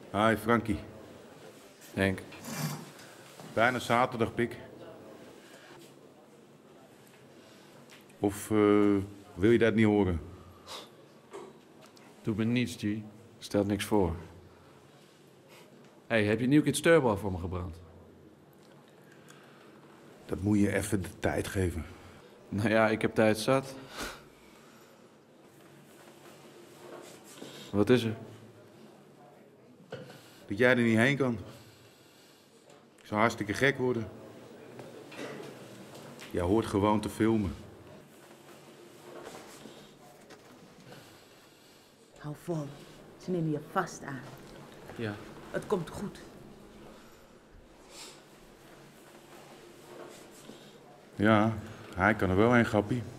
Hi, Frankie. Henk. Bijna zaterdag, pik. Of wil je dat niet horen? Doe me niets, G. Stelt niks voor. Hey, heb je New Kids Turbo voor me gebrand? Dat moet je even de tijd geven. Nou ja, ik heb tijd zat. Wat is er? Dat jij er niet heen kan. Ik zou hartstikke gek worden. Jij hoort gewoon te filmen. Hou vol. Ze nemen je vast aan. Ja. Het komt goed. Ja, hij kan er wel heen, grappie.